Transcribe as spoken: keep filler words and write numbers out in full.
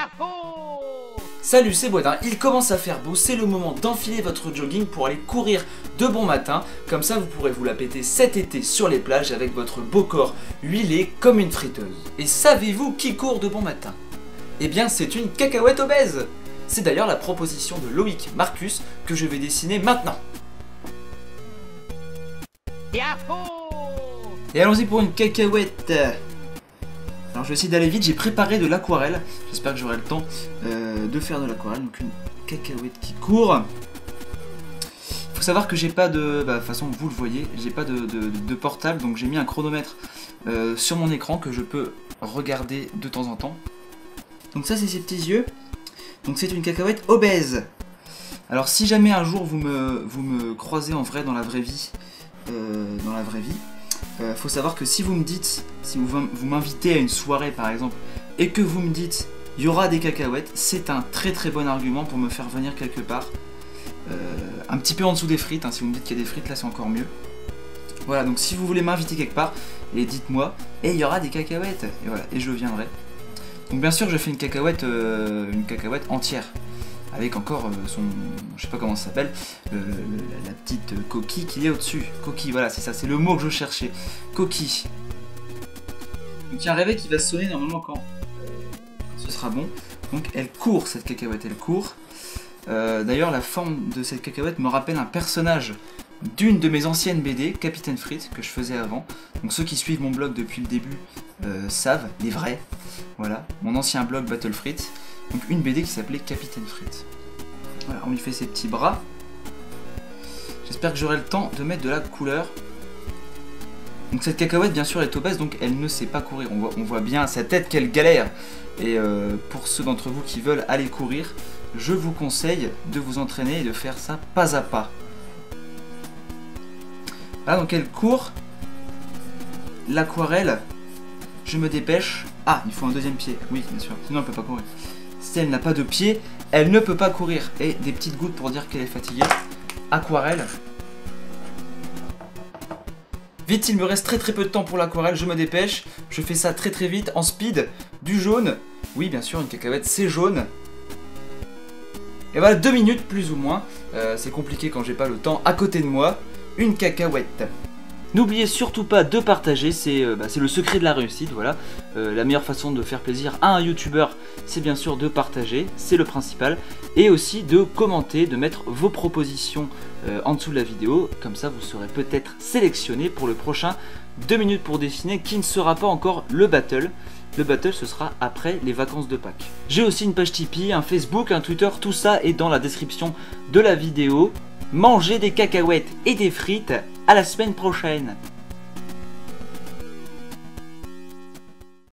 Salut, c'est Boisdin, il commence à faire beau, c'est le moment d'enfiler votre jogging pour aller courir de bon matin. Comme ça vous pourrez vous la péter cet été sur les plages avec votre beau corps huilé comme une friteuse. Et savez-vous qui court de bon matin? Eh bien c'est une cacahuète obèse. C'est d'ailleurs la proposition de Loïc Marcus que je vais dessiner maintenant. Et allons-y pour une cacahuète. Alors je vais essayer d'aller vite, j'ai préparé de l'aquarelle, j'espère que j'aurai le temps euh, de faire de l'aquarelle, donc une cacahuète qui court. Il faut savoir que j'ai pas de, bah, de toute façon vous le voyez, j'ai pas de, de, de portable, donc j'ai mis un chronomètre euh, sur mon écran que je peux regarder de temps en temps. Donc ça c'est ses petits yeux, donc c'est une cacahuète obèse. Alors si jamais un jour vous me, vous me croisez en vrai dans la vraie vie, euh, dans la vraie vie, Euh, faut savoir que si vous me dites, si vous, vous m'invitez à une soirée par exemple, et que vous me dites il y aura des cacahuètes, c'est un très très bon argument pour me faire venir quelque part. Euh, un petit peu en dessous des frites, hein, si vous me dites qu'il y a des frites, là c'est encore mieux. Voilà, donc si vous voulez m'inviter quelque part, et dites-moi, et il y aura des cacahuètes, et voilà, et je viendrai. Donc bien sûr je fais une cacahuète, euh, une cacahuète entière. Avec encore euh, son, je sais pas comment ça s'appelle, euh, la petite coquille qui est au-dessus. Coquille, voilà, c'est ça, c'est le mot que je cherchais. Coquille. Donc il y a un réveil qui va sonner normalement quand, euh, quand ce sera bon. Donc elle court, cette cacahuète, elle court. Euh, D'ailleurs, la forme de cette cacahuète me rappelle un personnage d'une de mes anciennes B D, Capitaine Frites, que je faisais avant. Donc ceux qui suivent mon blog depuis le début euh, savent, les vrais. Voilà, mon ancien blog Battle Frites. Donc une B D qui s'appelait Capitaine Frites. Voilà, on lui fait ses petits bras. J'espère que j'aurai le temps de mettre de la couleur. Donc cette cacahuète bien sûr est obèse, donc elle ne sait pas courir. On voit, on voit bien à sa tête qu'elle galère. Et euh, pour ceux d'entre vous qui veulent aller courir, je vous conseille de vous entraîner et de faire ça pas à pas. Voilà, donc elle court. L'aquarelle, je me dépêche. Ah, il faut un deuxième pied, oui bien sûr, sinon elle peut pas courir. Si elle n'a pas de pied, elle ne peut pas courir. Et des petites gouttes pour dire qu'elle est fatiguée. Aquarelle. Vite, il me reste très très peu de temps pour l'aquarelle, je me dépêche. Je fais ça très très vite, en speed. Du jaune. Oui, bien sûr, une cacahuète, c'est jaune. Et voilà, deux minutes plus ou moins. Euh, c'est compliqué quand j'ai pas le temps. À côté de moi, une cacahuète. N'oubliez surtout pas de partager, c'est euh, bah, le secret de la réussite, voilà. Euh, la meilleure façon de faire plaisir à un youtubeur, c'est bien sûr de partager, c'est le principal. Et aussi de commenter, de mettre vos propositions euh, en dessous de la vidéo, comme ça vous serez peut-être sélectionné pour le prochain deux minutes pour dessiner, qui ne sera pas encore le battle. Le battle ce sera après les vacances de Pâques. J'ai aussi une page Tipeee, un Facebook, un Twitter, tout ça est dans la description de la vidéo. Mangez des cacahuètes et des frites, à la semaine prochaine.